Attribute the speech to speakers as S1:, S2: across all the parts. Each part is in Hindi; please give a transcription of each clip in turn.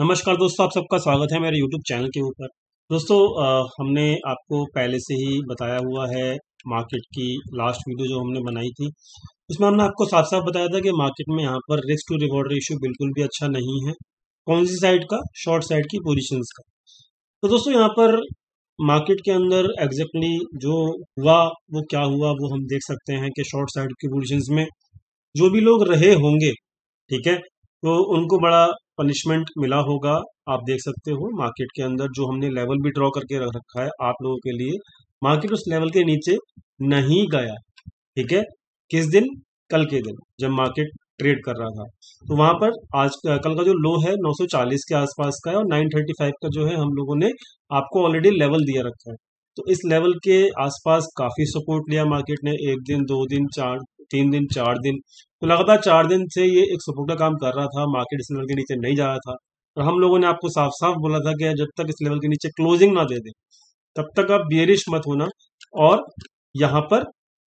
S1: नमस्कार दोस्तों, आप सबका स्वागत है मेरे YouTube चैनल के ऊपर। दोस्तों, हमने आपको पहले से ही बताया हुआ है मार्केट की लास्ट वीडियो जो हमने बनाई थी। उसमें हमने आपको साफ साफ बताया था कि मार्केट में यहाँ पर रिस्क टू रिवॉर्ड रेशियो बिल्कुल भी अच्छा नहीं है। कौन सी साइड का? शॉर्ट साइड की पोजीशंस का। तो दोस्तों, यहाँ पर मार्केट के अंदर एग्जैक्टली जो हुआ वो क्या हुआ वो हम देख सकते हैं कि शॉर्ट साइड की पोजीशंस में जो भी लोग रहे होंगे, ठीक है, तो उनको बड़ा पनिशमेंट मिला होगा। आप देख सकते हो मार्केट के अंदर जो हमने लेवल भी ड्रॉ करके रख रखा है आप लोगों के लिए, मार्केट उस लेवल के नीचे नहीं गया। ठीक है, किस दिन? कल के दिन जब मार्केट ट्रेड कर रहा था, तो वहां पर आज कल का जो लो है 940 के आसपास का है और 935 का जो है हम लोगों ने आपको ऑलरेडी लेवल दिया रखा है। तो इस लेवल के आसपास काफी सपोर्ट लिया मार्केट ने, एक दिन, दो दिन, चार, तीन दिन, चार दिन, तो लगातार 4 दिन से ये एक सपोर्ट का काम कर रहा था। मार्केट इस लेवल के नीचे नहीं जा रहा था और हम लोगों ने आपको साफ साफ बोला था कि जब तक इस लेवल के नीचे क्लोजिंग ना दे दे तब तक आप बियरिश मत होना। और यहाँ पर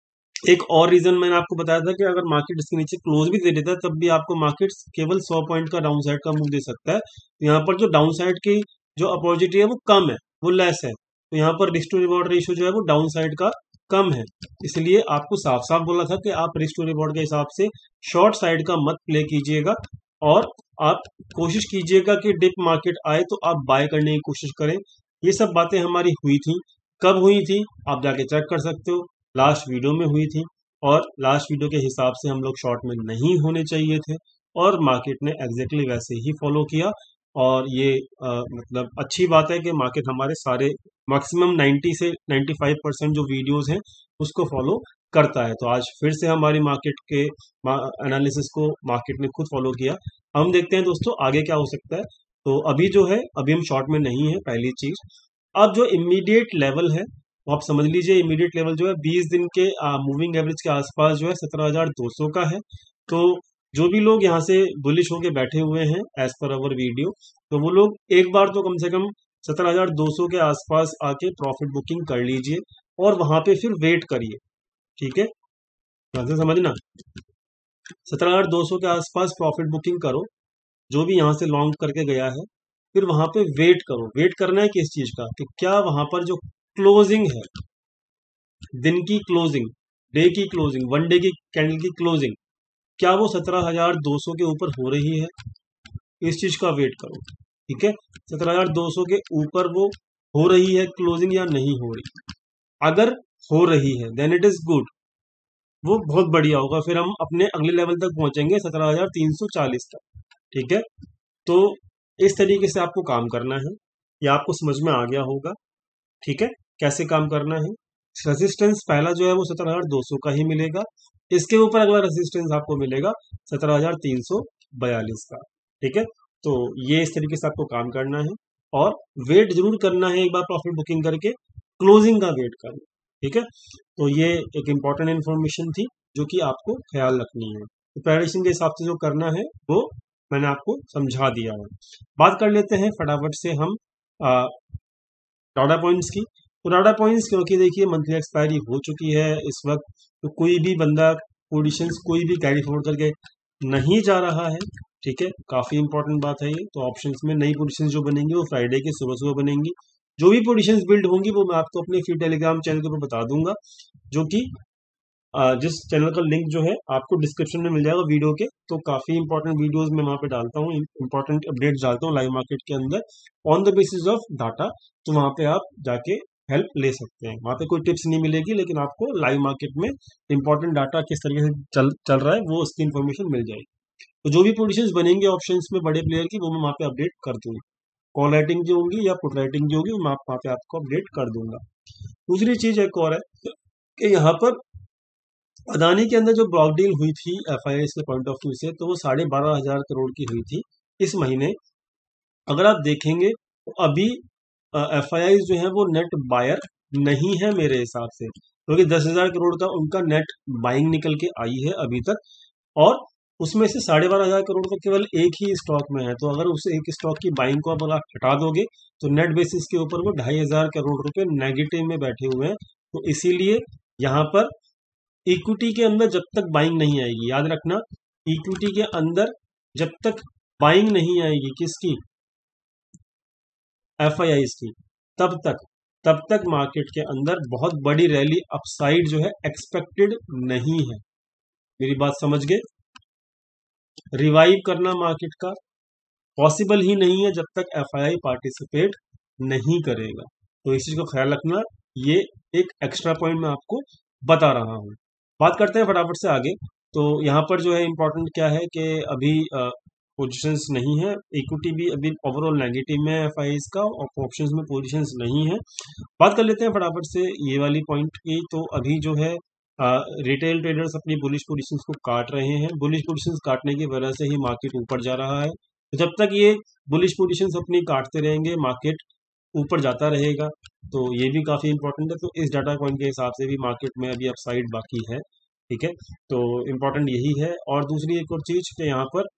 S1: एक और रीजन मैंने आपको बताया था कि अगर मार्केट इसके नीचे क्लोज भी दे देता है तब भी आपको मार्केट केवल 100 पॉइंट का डाउन साइड का मूव दे सकता है। तो यहाँ पर जो डाउन साइड की जो अपॉर्चुनिटी है वो कम है, वो लेस है। तो यहाँ पर रिस्क टू रिवॉर्ड रेशियो जो है वो डाउन साइड का कम है, इसलिए आपको साफ साफ बोला था कि आप रिस्क टू रिवॉर्ड के हिसाब से शॉर्ट साइड का मत प्ले कीजिएगा और आप कोशिश कीजिएगा कि डिप मार्केट आए तो आप बाय करने की कोशिश करें। ये सब बातें हमारी हुई थी। कब हुई थी आप जाके चेक कर सकते हो, लास्ट वीडियो में हुई थी। और लास्ट वीडियो के हिसाब से हम लोग शॉर्ट में नहीं होने चाहिए थे और मार्केट ने एग्जैक्टली वैसे ही फॉलो किया। और ये मतलब अच्छी बात है कि मार्केट हमारे सारे मैक्सिमम 90 से 95% जो वीडियोस हैं उसको फॉलो करता है। तो आज फिर से हमारी मार्केट के एनालिसिस को मार्केट ने खुद फॉलो किया। हम देखते हैं दोस्तों आगे क्या हो सकता है। तो अभी जो है, अभी हम शॉर्ट में नहीं है, पहली चीज। अब जो इमीडिएट लेवल है वो आप समझ लीजिए, इमीडिएट लेवल जो है 20 दिन के मूविंग एवरेज के आसपास जो है 17,200 का है। तो जो भी लोग यहाँ से बुलिश होके बैठे हुए हैं एज पर अवर वीडियो, तो वो लोग एक बार तो कम से कम 17,200 के आसपास आके प्रॉफिट बुकिंग कर लीजिए और वहां पे फिर वेट करिए। ठीक है, ध्यान से समझना, 17,200 के आसपास प्रॉफिट बुकिंग करो जो भी यहाँ से लॉन्ग करके गया है। फिर वहां पे वेट करो। वेट करना है किस चीज का? कि क्या वहां पर जो क्लोजिंग है, दिन की क्लोजिंग, डे की क्लोजिंग, वन डे की कैंडल की क्लोजिंग, क्या वो 17,200 के ऊपर हो रही है? इस चीज का वेट करो। ठीक है, 17,200 के ऊपर वो हो रही है क्लोजिंग या नहीं हो रही? अगर हो रही है देन इट इज गुड, वो बहुत बढ़िया होगा। फिर हम अपने अगले लेवल तक पहुंचेंगे 17,340 तक। ठीक है, तो इस तरीके से आपको काम करना है। ये आपको समझ में आ गया होगा। ठीक है, कैसे काम करना है। रेजिस्टेंस पहला जो है वो 17,200 का ही मिलेगा। इसके ऊपर अगला रेजिस्टेंस आपको मिलेगा 17,342 का। ठीक है, तो ये इस तरीके से आपको काम करना है और वेट जरूर करना है एक बार प्रॉफिट बुकिंग करके, क्लोजिंग का वेट करना। ठीक है, तो ये एक इंपॉर्टेंट इन्फॉर्मेशन थी जो कि आपको ख्याल रखनी है। तो प्रेडिक्शन के हिसाब से जो करना है वो मैंने आपको समझा दिया है। बात कर लेते हैं फटाफट से हम डाटा पॉइंट्स की। तो डाटा पॉइंट्स, क्योंकि देखिए मंथली एक्सपायरी हो चुकी है इस वक्त, तो कोई भी बंदा पोजीशंस कोई भी कैरी फॉरवर्ड करके नहीं जा रहा है। ठीक है, काफी इंपॉर्टेंट बात है ये। तो ऑप्शंस में नई पोजीशंस जो बनेंगी वो फ्राइडे के सुबह सुबह बनेंगी। जो भी पोजीशंस बिल्ड होंगी वो मैं आपको अपने फ्री टेलीग्राम चैनल के ऊपर बता दूंगा, जो कि जिस चैनल का लिंक जो है आपको डिस्क्रिप्शन में मिल जाएगा वीडियो के। तो काफी इंपॉर्टेंट वीडियोस मैं वहां पे डालता हूँ, इंपॉर्टेंट अपडेट्स डालता हूँ लाइव मार्केट के अंदर on the basis of data. तो वहां पे आप जाके हेल्प ले सकते हैं। वहां पे कोई टिप्स नहीं मिलेगी, लेकिन आपको लाइव मार्केट में इंपॉर्टेंट डाटा किस तरीके से चल रहा है वो उसकी इन्फॉर्मेशन मिल जाएगी। तो जो भी पोजीशंस बनेंगे ऑप्शंस में बड़े प्लेयर की, वो मैं वहां पे अपडेट कर दूंगा। कॉल राइटिंग की होगी या पुट राइटिंग की होगी, मैं वहां पे आपको अपडेट कर दूंगा। दूसरी चीज एक और है कि यहाँ पर अदानी के अंदर जो ब्लॉक डील हुई थी एफआईआई के पॉइंट ऑफ व्यू से, तो वो 12,500 करोड़ की हुई थी इस महीने। अगर आप देखेंगे तो अभी एफआईआई जो है वो नेट बायर नहीं है मेरे हिसाब से, क्योंकि 10,000 करोड़ का उनका नेट बाइंग निकल के आई है अभी तक। और उसमें से 12,500 करोड़ तो केवल एक ही स्टॉक में है। तो अगर उस एक स्टॉक की बाइंग को आप अगर हटा दोगे तो नेट बेसिस के ऊपर वो 2,500 करोड़ रुपए नेगेटिव में बैठे हुए हैं। तो इसीलिए यहाँ पर इक्विटी के अंदर जब तक बाइंग नहीं आएगी, याद रखना, इक्विटी के अंदर जब तक बाइंग नहीं आएगी, किसकी? FIIs की, तब तक मार्केट के अंदर बहुत बड़ी रैली अपसाइड जो है एक्सपेक्टेड नहीं है। मेरी बात समझ गए? रिवाइव करना मार्केट का पॉसिबल ही नहीं है जब तक FII पार्टिसिपेट नहीं करेगा। तो इस चीज को ख्याल रखना, ये एक एक्स्ट्रा पॉइंट मैं आपको बता रहा हूँ। बात करते हैं फटाफट से आगे। तो यहाँ पर जो है इम्पोर्टेंट क्या है कि अभी पोजीशंस नहीं है, इक्विटी भी अभी ओवरऑल नेगेटिव में FIIs का, और ऑप्शंस में पोजीशंस नहीं है। बात कर लेते हैं फटाफट से ये वाली पॉइंट की। तो अभी जो है रिटेल ट्रेडर्स अपनी बुलिश पोजीशंस को काट रहे हैं। बुलिश पोजीशंस काटने की वजह से ही मार्केट ऊपर जा रहा है। तो जब तक ये बुलिश पोजीशंस अपनी काटते रहेंगे, मार्केट ऊपर जाता रहेगा। तो ये भी काफ़ी इंपॉर्टेंट है। तो इस डाटा पॉइंट के हिसाब से भी मार्केट में अभी अपसाइड बाकी है। ठीक है, तो इम्पोर्टेंट यही है। और दूसरी एक और चीज़ कि यहाँ पर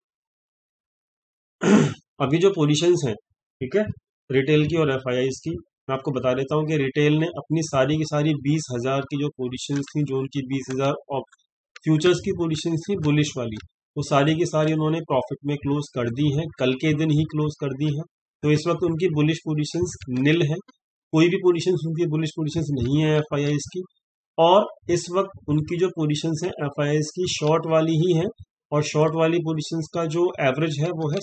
S1: अभी जो पोजीशंस हैं, ठीक है, रिटेल की और FIIs की, मैं आपको बता देता हूँ कि रिटेल ने अपनी सारी की सारी 20,000 की जो पोजीशंस थी, जो उनकी 20,000 और फ्यूचर्स की पोजीशंस थी बुलिश वाली, वो सारी की सारी उन्होंने प्रॉफिट में क्लोज कर दी हैं, कल के दिन ही क्लोज कर दी हैं। तो इस वक्त उनकी बुलिश पोजीशंस निल है, कोई भी पोजीशंस उनकी बुलिश पोजीशंस नहीं है FIIs की। और इस वक्त उनकी जो पोजीशंस हैं FIIs की शॉर्ट वाली ही हैं, और शॉर्ट वाली पोजीशंस का जो एवरेज है वो है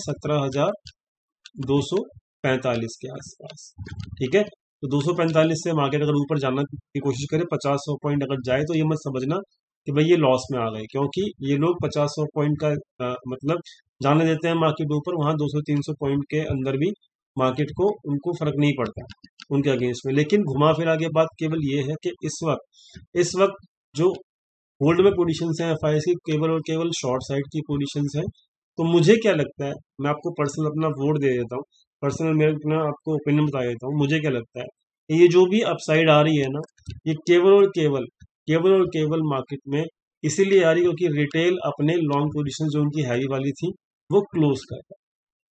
S1: 17,245 के आसपास। ठीक है, तो 245 से मार्केट अगर ऊपर जाना की कोशिश करे, 50-100 पॉइंट अगर जाए, तो ये मत समझना कि भाई ये लॉस में आ गए, क्योंकि ये लोग 50-100 पॉइंट का मतलब जाने देते हैं मार्केट ऊपर, वहां 200-300 पॉइंट के अंदर भी मार्केट को उनको फर्क नहीं पड़ता उनके अगेंस्ट में। लेकिन घुमा फिरा के बात केवल ये है कि इस वक्त जो होल्ड में पोजीशंस हैं FIIs की, केवल और केवल शॉर्ट साइड की पोजीशंस हैं। तो मुझे क्या लगता है, मैं आपको पर्सनल अपना वोट दे देता हूँ, पर्सनल मेरे अपना आपको ओपिनियन बता देता हूँ। मुझे क्या लगता है, ये जो भी अपसाइड आ रही है ना, ये केवल मार्केट में इसीलिए आ रही है क्योंकि रिटेल अपने लॉन्ग पोजीशन जो उनकी हैवी वाली थी वो क्लोज कर रहा है।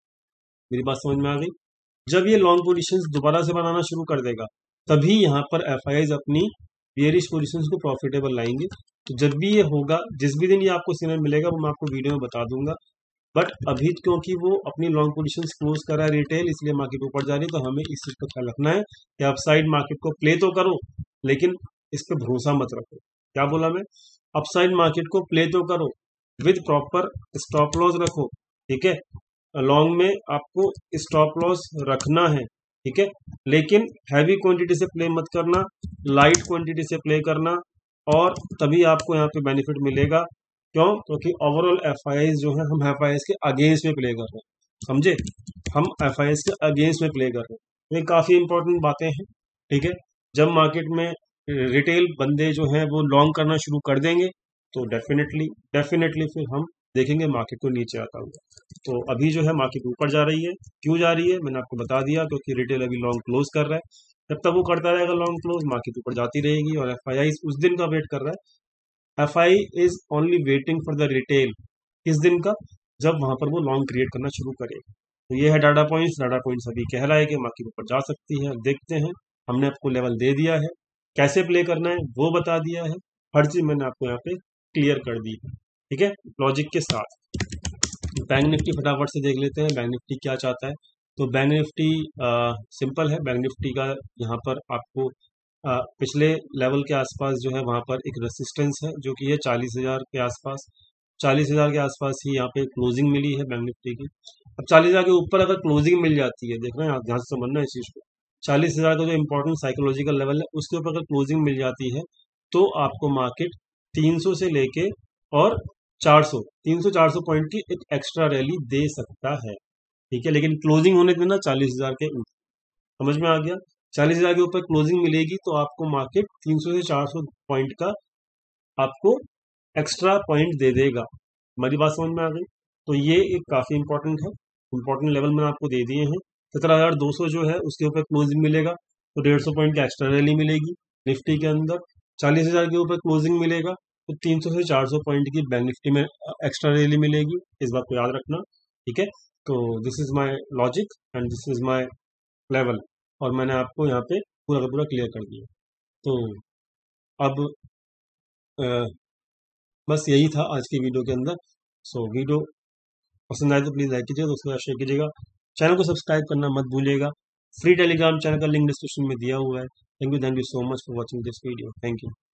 S1: मेरी बात समझ में आ गई? जब ये लॉन्ग पोजीशंस दोबारा से बनाना शुरू कर देगा, तभी यहाँ पर FIIs अपनी बेयरिश पोजीशंस को प्रॉफिटेबल लाएंगे। तो जब भी ये होगा, जिस भी दिन ये आपको सिग्नल मिलेगा, वो मैं आपको वीडियो में बता दूंगा। बट अभी क्योंकि वो अपनी लॉन्ग पोजीशंस क्लोज कर रहा है रिटेल, इसलिए मार्केट ऊपर जा रही है। तो हमें इस चीज का ख्याल रखना है कि अपसाइड मार्केट को प्ले तो करो, लेकिन इस पर भरोसा मत रखो। क्या बोला मैं? अपसाइड मार्केट को प्ले तो करो, विद प्रॉपर स्टॉप लॉस रखो। ठीक है, लॉन्ग में आपको स्टॉप लॉस रखना है। ठीक है, लेकिन हैवी क्वांटिटी से प्ले मत करना, लाइट क्वांटिटी से प्ले करना, और तभी आपको यहाँ पे बेनिफिट मिलेगा। क्यों? क्योंकि ओवरऑल FIIs जो है, हम FIIs के अगेंस्ट में प्ले कर रहे हैं, समझे? हम FIIs के अगेंस्ट में प्ले कर रहे हैं। ये काफ़ी इंपॉर्टेंट बातें हैं। ठीक है, जब मार्केट में रिटेल बंदे जो हैं वो लॉन्ग करना शुरू कर देंगे, तो डेफिनेटली फिर हम देखेंगे मार्केट को नीचे आता हुआ। तो अभी जो है मार्केट ऊपर जा रही है। क्यों जा रही है मैंने आपको बता दिया, क्योंकि रिटेल अभी लॉन्ग क्लोज कर रहा है। जब तक वो करता रहेगा लॉन्ग क्लोज, मार्केट ऊपर जाती रहेगी, और FIIs उस दिन का वेट कर रहा है। FI is only waiting for the retail, किस दिन का? जब वहां पर वो लॉन्ग क्रिएट करना शुरू करे। तो ये है डाटा पॉइंट्स अभी कह रहा है कि मार्केट ऊपर जा सकती है। देखते हैं, हमने आपको लेवल दे दिया है, कैसे प्ले करना है वो बता दिया है, हर चीज मैंने आपको यहाँ पे क्लियर कर दी है। ठीक है, लॉजिक के साथ। बैंक निफ्टी फटाफट से देख लेते हैं, बैंक निफ्टी क्या चाहता है। तो बैंक निफ्टी सिंपल है। बैंक निफ्टी का यहाँ पर आपको पिछले लेवल के आसपास जो है वहाँ पर एक रेसिस्टेंस है, जो कि है 40,000 के आसपास। 40,000 के आसपास ही यहाँ पे क्लोजिंग मिली है बैंक निफ्टी की। अब 40,000 के ऊपर अगर क्लोजिंग मिल जाती है, देख रहे हैं आप, ध्यान से समझना इस चीज़ को। 40,000 का जो इंपॉर्टेंट साइकोलॉजिकल लेवल है, उसके ऊपर अगर क्लोजिंग मिल जाती है, तो आपको मार्केट 300 से लेके और 400 300-400 पॉइंट की एक एक्स्ट्रा रैली दे सकता है। ठीक है, लेकिन क्लोजिंग होने देना 40,000 के ऊपर। समझ में आ गया? 40,000 के ऊपर क्लोजिंग मिलेगी तो आपको मार्केट 300 से 400 पॉइंट का आपको एक्स्ट्रा पॉइंट दे देगा। हमारी बात समझ में आ गई? तो ये एक काफ़ी इंपॉर्टेंट है, इंपॉर्टेंट लेवल मैंने आपको दे दिए हैं। 17,200 जो है उसके ऊपर क्लोजिंग मिलेगा तो 150 पॉइंट की एक्स्ट्रा रैली मिलेगी निफ्टी के अंदर। 40,000 के ऊपर क्लोजिंग मिलेगा तो 300 से 400 पॉइंट की बैंक निफ्टी में एक्स्ट्रा रैली मिलेगी। इस बात को याद रखना। ठीक है, तो this is my logic and this is my level, और मैंने आपको यहाँ पे पूरा का पूरा क्लियर कर दिया। तो अब बस यही था आज की वीडियो के अंदर। सो वीडियो पसंद आए तो प्लीज़ लाइक कीजिएगा, दोस्तों के साथ शेयर कीजिएगा, चैनल को सब्सक्राइब करना मत भूलिएगा। फ्री टेलीग्राम चैनल का लिंक डिस्क्रिप्शन में दिया हुआ है। Thank you so much for watching this video. Thank you.